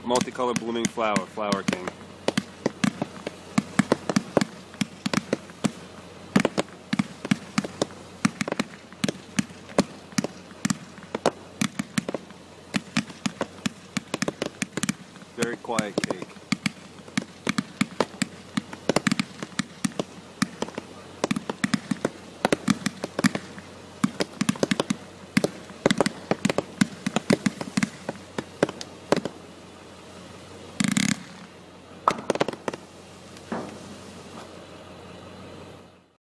multicolored blooming flower, Flower King. Very quiet cake.